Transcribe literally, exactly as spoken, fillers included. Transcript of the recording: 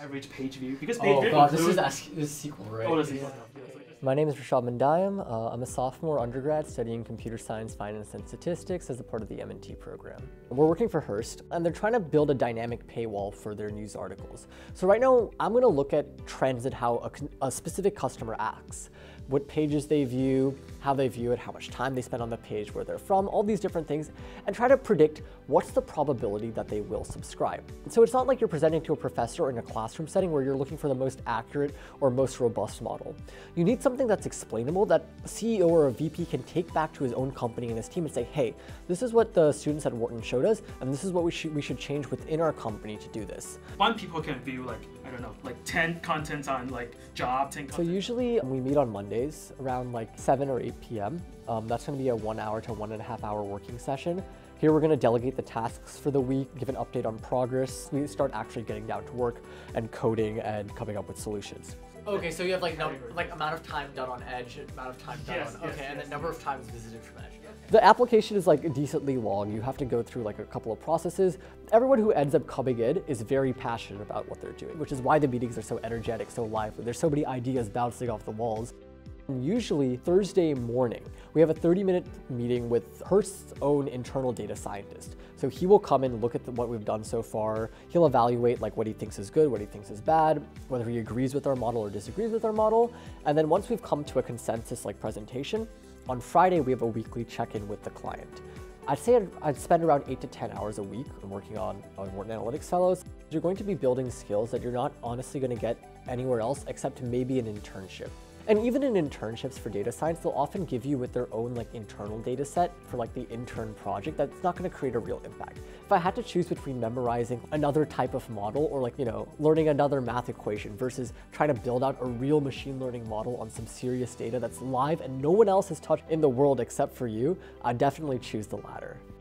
average page view? Because they, oh they god, this include... is, S this is S Q L, right? Oh, this is yeah. My name is Rishabh Mandayam. Uh, I'm a sophomore undergrad studying computer science, finance, and statistics as a part of the M and T program. We're working for Hearst, and they're trying to build a dynamic paywall for their news articles. So right now, I'm gonna look at trends and how a, a specific customer acts, what pages they view, how they view it, how much time they spend on the page, where they're from, all these different things, and try to predict what's the probability that they will subscribe. And so it's not like you're presenting to a professor in a classroom setting where you're looking for the most accurate or most robust model. You need something that's explainable that a C E O or a V P can take back to his own company and his team and say, hey, this is what the students at Wharton showed us, and this is what we should, we should change within our company to do this. One people can view like, I don't know, like ten contents on like job, ten So content. usually we meet on Mondays around like seven or eight p m Um, that's gonna be a one hour to one and a half hour working session. Here we're gonna delegate the tasks for the week, give an update on progress. We start actually getting down to work and coding and coming up with solutions. Okay, so you have like no, like amount of time done on Edge, amount of time done Yes, on, yes, okay, yes, and then yes. number of times visited from Edge. The application is like decently long. You have to go through like a couple of processes. Everyone who ends up coming in is very passionate about what they're doing, which is why the meetings are so energetic, so lively. There's so many ideas bouncing off the walls. And usually Thursday morning, we have a thirty minute meeting with Hearst's own internal data scientist. So he will come and look at the, what we've done so far. He'll evaluate like what he thinks is good, what he thinks is bad, whether he agrees with our model or disagrees with our model. And then once we've come to a consensus like presentation, on Friday we have a weekly check-in with the client. I'd say I'd, I'd spend around eight to ten hours a week working on, on Wharton Analytics Fellows. You're going to be building skills that you're not honestly going to get anywhere else except maybe an internship. And even in internships for data science, they'll often give you with their own like internal data set for like the intern project that's not gonna create a real impact. If I had to choose between memorizing another type of model or like, you know, learning another math equation versus trying to build out a real machine learning model on some serious data that's live and no one else has touched in the world except for you, I'd definitely choose the latter.